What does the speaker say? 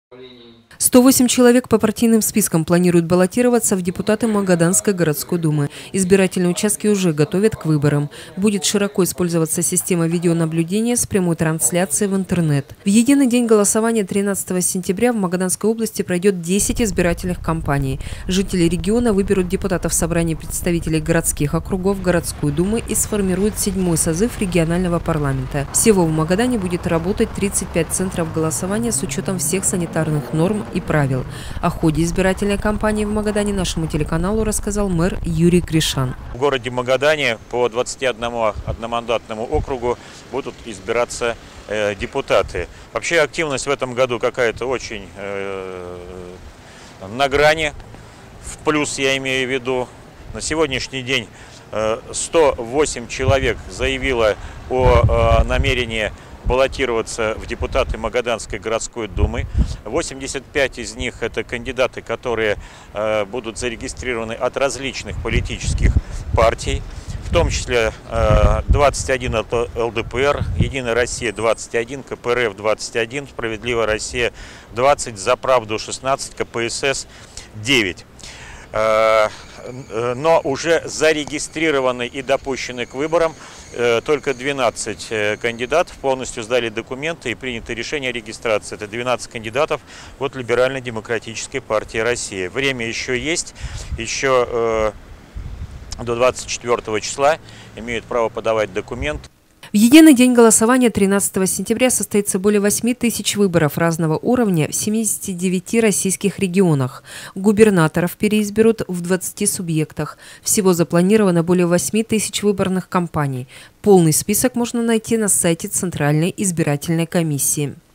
108 человек по партийным спискам планируют баллотироваться в депутаты Магаданской городской думы. Избирательные участки уже готовят к выборам. Будет широко использоваться система видеонаблюдения с прямой трансляцией в интернет. В единый день голосования 13 сентября в Магаданской области пройдет 10 избирательных кампаний. Жители региона выберут депутатов собрания представителей городских округов городской думы и сформируют 7-й созыв регионального парламента. Всего в Магадане будет работать 35 центров голосования с учетом всех санитарных норм и правил. О ходе избирательной кампании в Магадане нашему телеканалу рассказал мэр Юрий Гришан. В городе Магадане по 21 одномандатному округу будут избираться депутаты. Вообще активность в этом году какая-то очень на грани, в плюс я имею в виду. На сегодняшний день 108 человек заявило о намерении баллотироваться в депутаты Магаданской городской думы. 85 из них это кандидаты, которые будут зарегистрированы от различных политических партий, в том числе 21 от ЛДПР, Единая Россия 21, КПРФ 21, Справедливая Россия 20, За правду 16, КПСС 9. Но уже зарегистрированы и допущены к выборам только 12 кандидатов, полностью сдали документы и принято решение о регистрации. Это 12 кандидатов от Либерально-демократической партии России. Время еще есть, еще до 24 числа имеют право подавать документы. В единый день голосования 13 сентября состоится более 8 тысяч выборов разного уровня в 79 российских регионах. Губернаторов переизберут в 20 субъектах. Всего запланировано более 8 тысяч выборных кампаний. Полный список можно найти на сайте Центральной избирательной комиссии.